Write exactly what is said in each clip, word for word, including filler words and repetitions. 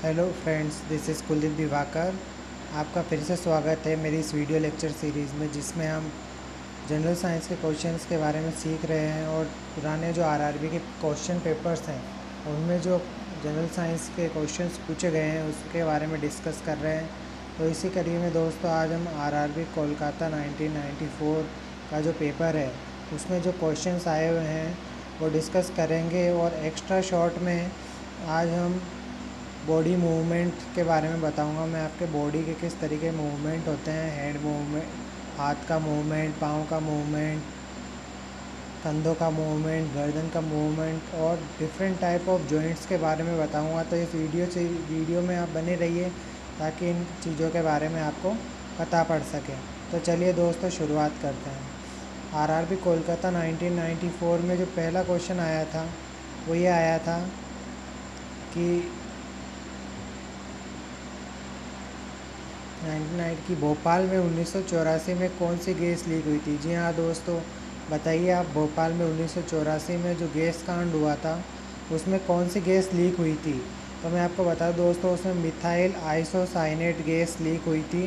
Hello friends, this is Kuldeep Diwakar. आपका फिर से स्वागत है मेरी इस वीडियो लेक्चर सीरीज़ में, जिसमें हम जनरल साइंस के क्वेश्चंस के बारे में सीख रहे हैं और पुराने जो आरआरबी के क्वेश्चन पेपर्स हैं उनमें जो जनरल साइंस के क्वेश्चंस पूछे गए हैं उसके बारे में डिस्कस कर रहे हैं। तो इसी कड़ी में दोस्तों आज हम RRB Kolkata nineteen ninety four का जो पेपर है उसमें जो क्वेश्चंस आए हुए हैं वो डिस्कस करेंगे। और एक्स्ट्रा शॉर्ट में आज हम बॉडी मूवमेंट के बारे में बताऊंगा। मैं आपके बॉडी के किस तरीके मूवमेंट होते हैं, हेड मूवमेंट, हाथ का मूवमेंट, पाँव का मूवमेंट, कंधों का मूवमेंट, गर्दन का मूवमेंट और डिफरेंट टाइप ऑफ जॉइंट्स के बारे में बताऊंगा। तो इस वीडियो से वीडियो में आप बने रहिए ताकि इन चीज़ों के बारे में आपको पता पड़ सके। तो चलिए दोस्तों शुरुआत करते हैं। RRB Kolkata nineteen ninety four में जो पहला क्वेश्चन आया था वो ये आया था कि नाइनटीन नाइंटी की भोपाल में उन्नीस सौ चौरासी में कौन सी गैस लीक हुई थी। जी हाँ दोस्तों, बताइए आप, भोपाल में उन्नीस सौ चौरासी में जो गैस कांड हुआ था उसमें कौन सी गैस लीक हुई थी। तो मैं आपको बता दूं दोस्तों, उसमें मिथाइल आइसोसाइनेट गैस लीक हुई थी।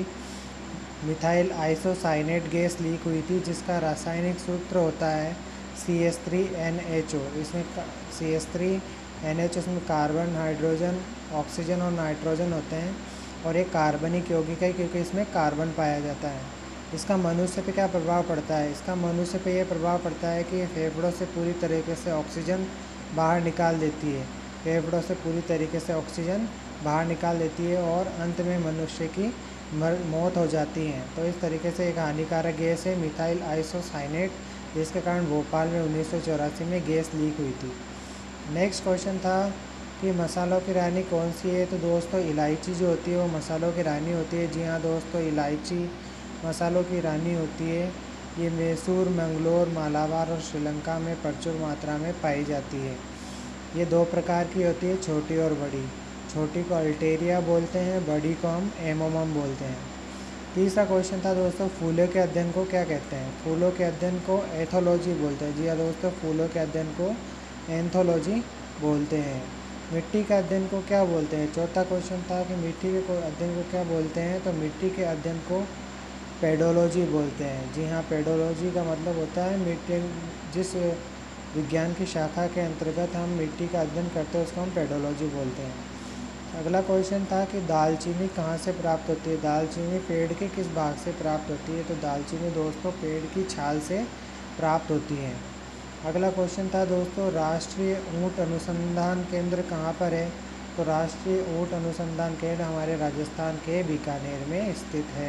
मिथाइल आइसोसाइनेट गैस लीक हुई थी जिसका रासायनिक सूत्र होता है C S three N H O. इसमें C S three N H O इसमें कार्बन, हाइड्रोजन, ऑक्सीजन और नाइट्रोजन होते हैं और एक कार्बनिक यौगिक है क्योंकि इसमें कार्बन पाया जाता है। इसका मनुष्य पे क्या प्रभाव पड़ता है? इसका मनुष्य पे ये प्रभाव पड़ता है कि ये फेफड़ों से पूरी तरीके से ऑक्सीजन बाहर निकाल देती है। फेफड़ों से पूरी तरीके से ऑक्सीजन बाहर निकाल देती है और अंत में मनुष्य की मर मौत हो जाती है। तो इस तरीके से एक हानिकारक गैस है मिथाइल आइसोसाइनेट, जिसके कारण भोपाल में उन्नीस सौ चौरासी में गैस लीक हुई थी। नेक्स्ट क्वेश्चन था कि मसालों की रानी कौन सी है। तो दोस्तों इलायची जो होती है वो मसालों की रानी होती है। जी हाँ दोस्तों, इलायची मसालों की रानी होती है। ये मैसूर, मंगलोर, मालाबार और श्रीलंका में प्रचुर मात्रा में पाई जाती है। ये दो प्रकार की होती है, छोटी और बड़ी। छोटी को अल्टेरिया बोलते हैं, बड़ी को हम एमोमम बोलते हैं। तीसरा क्वेश्चन था दोस्तों, फूलों के अध्ययन को क्या कहते हैं। फूलों के अध्ययन को एथोलॉजी बोलते हैं। जी हाँ दोस्तों, फूलों के अध्ययन को एंथोलॉजी बोलते हैं। मिट्टी के अध्ययन को क्या बोलते हैं। चौथा क्वेश्चन था कि मिट्टी के अध्ययन को क्या बोलते हैं। तो मिट्टी के अध्ययन को पेडोलॉजी बोलते हैं। जी हाँ, पेडोलॉजी का मतलब होता है मिट्टी, जिस विज्ञान की शाखा के अंतर्गत हम मिट्टी का अध्ययन करते हैं उसको हम पेडोलॉजी बोलते हैं। अगला क्वेश्चन था कि दालचीनी कहाँ से प्राप्त होती है। दालचीनी पेड़ के किस भाग से प्राप्त होती है। तो दालचीनी दोस्तों पेड़ की छाल से प्राप्त होती है। अगला क्वेश्चन था दोस्तों, राष्ट्रीय ऊँट अनुसंधान केंद्र कहाँ पर है। तो राष्ट्रीय ऊँट अनुसंधान केंद्र हमारे राजस्थान के बीकानेर में स्थित है।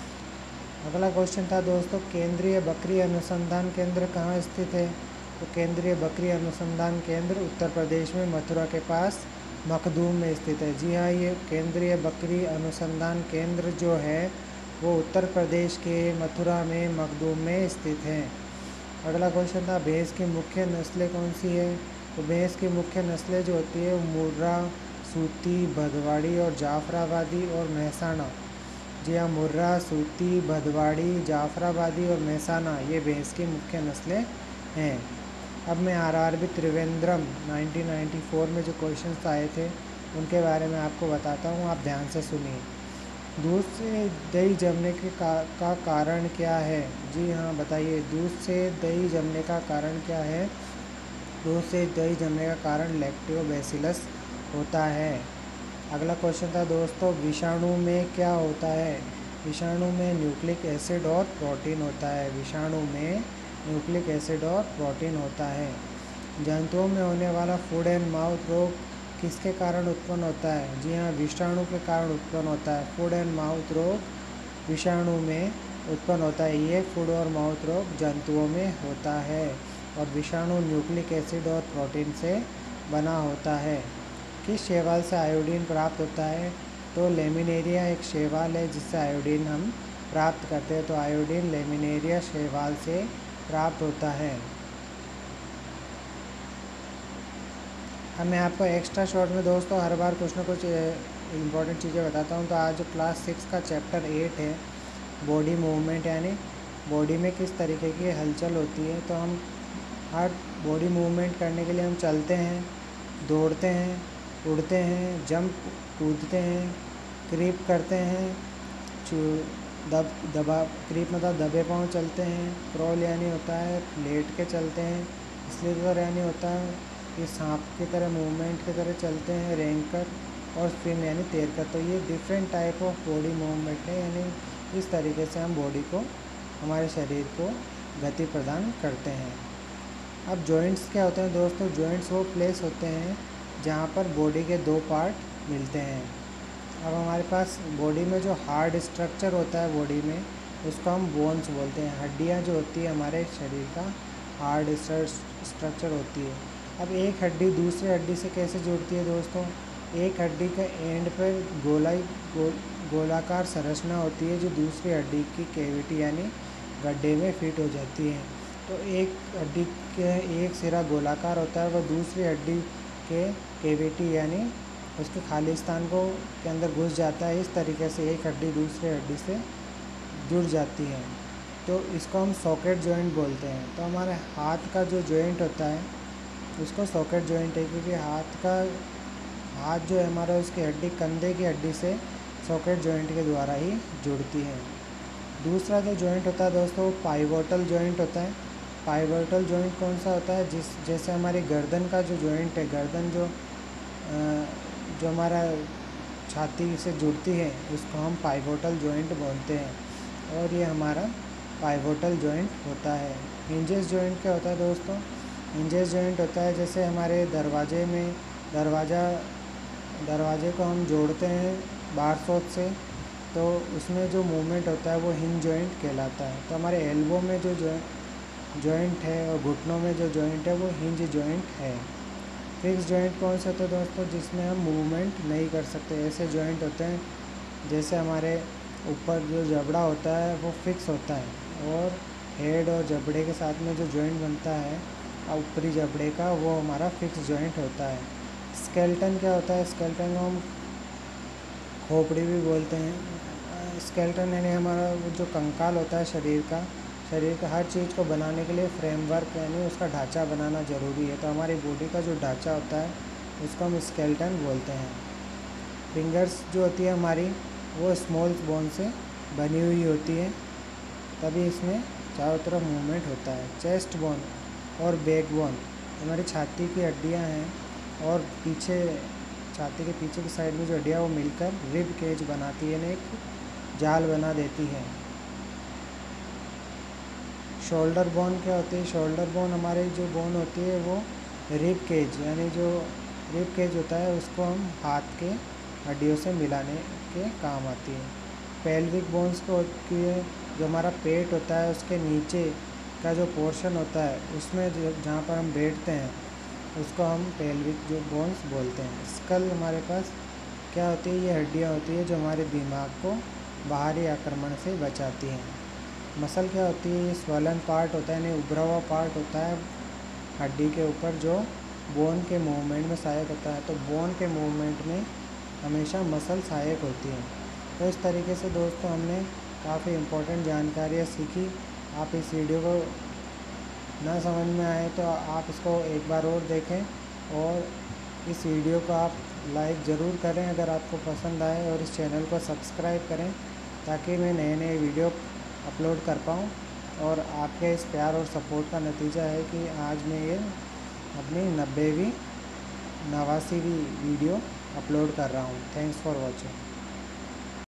अगला क्वेश्चन था दोस्तों, केंद्रीय बकरी अनुसंधान केंद्र कहाँ स्थित है। तो केंद्रीय बकरी अनुसंधान केंद्र उत्तर प्रदेश में मथुरा के पास मखदूम में स्थित है। जी हाँ, ये केंद्रीय बकरी अनुसंधान केंद्र जो है वो उत्तर प्रदेश के मथुरा में मखदूम में स्थित है। अगला क्वेश्चन था, भैंस की मुख्य नस्लें कौन सी है। तो भैंस की मुख्य नस्लें जो होती है मुर्रा, सूती, भदवाड़ी और जाफराबादी और महसाना। जी हाँ, मुर्रा, सूती, भदवाड़ी, जाफराबादी और महसाना ये भैंस की मुख्य नस्लें हैं। अब मैं RRB Trivandrum nineteen ninety four में जो क्वेश्चंस आए थे उनके बारे में आपको बताता हूँ, आप ध्यान से सुनिए। दूध से दही जमने के का, का कारण क्या है। जी हाँ बताइए, दूध से दही जमने का कारण क्या है। दूध से दही जमने का कारण लैक्टोबैसिलस होता है। अगला क्वेश्चन था दोस्तों, विषाणु में क्या होता है। विषाणु में न्यूक्लिक एसिड और प्रोटीन होता है। विषाणु में न्यूक्लिक एसिड और प्रोटीन होता है। जंतुओं में होने वाला फूड एंड माउथ रोग किसके कारण उत्पन्न होता है। जी हाँ, विषाणु के कारण उत्पन्न होता है। फूड एंड माउथ रोग विषाणु में उत्पन्न होता है। ये फूड और माउथ रोग जंतुओं में होता है और विषाणु न्यूक्लिक एसिड और प्रोटीन से बना होता है। किस शैवाल से आयोडीन प्राप्त होता है। तो लेमिनेरिया एक शैवाल है जिससे आयोडीन हम प्राप्त करते हैं। तो आयोडीन लेमिनेरिया शैवाल से प्राप्त होता है। अब मैं आपको एक्स्ट्रा शॉर्ट में दोस्तों हर बार कुछ ना कुछ इम्पोर्टेंट चीज़ें बताता हूँ। तो आज जो क्लास सिक्स का चैप्टर एट है, बॉडी मूवमेंट, यानी बॉडी में किस तरीके की हलचल होती है। तो हम हर बॉडी मूवमेंट करने के लिए हम चलते हैं, दौड़ते हैं, उड़ते हैं, जंप कूदते हैं, क्रीप करते हैं, चू दब दबा क्रीप मतलब दबे पाँव चलते हैं, क्रॉल यानी होता है लेट के चलते हैं, स्लीपर यानी होता है ये सांप की तरह मूवमेंट की तरह चलते हैं, रेंग कर, और स्विम यानी तैर कर। तो ये different type of body movement है, यानी इस तरीके से हम बॉडी को, हमारे शरीर को गति प्रदान करते हैं। अब जॉइंट्स क्या होते हैं दोस्तों? जॉइंट्स वो प्लेस होते हैं जहाँ पर बॉडी के दो पार्ट मिलते हैं। अब हमारे पास बॉडी में जो हार्ड स्ट्रक्चर होता है बॉडी में, उसको हम बोन्स बोलते हैं। हड्डियाँ जो होती है हमारे शरीर का हार्ड स्ट्रक्चर होती है। अब एक हड्डी दूसरी हड्डी से कैसे जुड़ती है दोस्तों? एक हड्डी के एंड पर गोलाई गो, गोलाकार संरचना होती है जो दूसरी हड्डी की कैविटी यानी गड्ढे में फिट हो जाती है। तो एक हड्डी के एक सिरा गोलाकार होता है, वह दूसरी हड्डी के कैविटी यानी उसके खाली स्थान को के अंदर घुस जाता है। इस तरीके से एक हड्डी दूसरे हड्डी से जुड़ जाती है, तो इसको हम सॉकेट जॉइंट बोलते हैं। तो हमारे हाथ का जो जॉइंट होता है उसको सॉकेट जॉइंट है, क्योंकि हाथ का हाथ जो है हमारा उसकी हड्डी कंधे की हड्डी से सॉकेट जॉइंट के द्वारा ही जुड़ती है। दूसरा जो जॉइंट होता है दोस्तों वो पाइवोटल जॉइंट होता है। पाइवोटल जॉइंट कौन सा होता है? जिस जैसे हमारी गर्दन का जो जॉइंट है, गर्दन जो जो हमारा छाती से जुड़ती है, उसको हम पाइवोटल जॉइंट बोलते हैं, और ये हमारा पाइवोटल जॉइंट होता है। हिंजेस जॉइंट क्या होता है दोस्तों? हिंजेस जॉइंट होता है जैसे हमारे दरवाजे में दरवाज़ा दरवाजे को हम जोड़ते हैं बार सोच से, तो उसमें जो मूवमेंट होता है वो हिंज जॉइंट कहलाता है। तो हमारे एल्बो में जो जॉइंट है और घुटनों में जो जॉइंट है वो हिंज जॉइंट है। फिक्स जॉइंट कौन से होते हैं दोस्तों? जिसमें हम मूवमेंट नहीं कर सकते, ऐसे जॉइंट होते हैं जैसे हमारे ऊपर जो जबड़ा होता है वो फिक्स होता है, और हेड और जबड़े के साथ में जो जॉइंट बनता है ऊपरी जबड़े का, वो हमारा फिक्स जॉइंट होता है। स्केलेटन क्या होता है? स्केलेटन को हम खोपड़ी भी बोलते हैं। स्केलेटन यानी हमारा जो कंकाल होता है शरीर का, शरीर का हर चीज़ को बनाने के लिए फ्रेमवर्क यानी उसका ढांचा बनाना ज़रूरी है। तो हमारी बॉडी का जो ढांचा होता है उसको हम स्केलेटन बोलते हैं। फिंगर्स जो होती है हमारी वो स्मॉल बोन से बनी हुई होती है, तभी इसमें चारों तरफ मूवमेंट होता है। चेस्ट बोन और बैक बोन हमारी छाती की हड्डियां हैं, और पीछे छाती के पीछे की साइड में जो हड्डियाँ वो मिलकर रिब केज बनाती है, एक जाल बना देती है। शोल्डर बोन क्या होती है? शोल्डर बोन हमारी जो बोन होती है वो रिब केज यानी जो रिब केज होता है उसको हम हाथ के हड्डियों से मिलाने के काम आती है। पेल्विक बोन्स को होती है जो हमारा पेट होता है उसके नीचे का जो पोर्शन होता है उसमें जहाँ पर हम बैठते हैं उसको हम पेल्विक जो बोन्स बोलते हैं। स्कल हमारे पास क्या होती है? ये हड्डियाँ होती है जो हमारे दिमाग को बाहरी आक्रमण से बचाती हैं। मसल क्या होती है? ये स्वलन पार्ट होता है, यानी उभरा हुआ पार्ट होता है हड्डी के ऊपर जो बोन के मूवमेंट में सहायक होता है। तो बोन के मूवमेंट में हमेशा मसल सहायक होती है। तो इस तरीके से दोस्तों हमने काफ़ी इम्पोर्टेंट जानकारियाँ सीखी। आप इस वीडियो को ना समझ में आए तो आप इसको एक बार और देखें, और इस वीडियो को आप लाइक ज़रूर करें अगर आपको पसंद आए, और इस चैनल को सब्सक्राइब करें ताकि मैं नए नए वीडियो अपलोड कर पाऊँ। और आपके इस प्यार और सपोर्ट का नतीजा है कि आज मैं ये अपनी नब्बेवीं नवासीवीं वीडियो अपलोड कर रहा हूँ। Thanks for watching.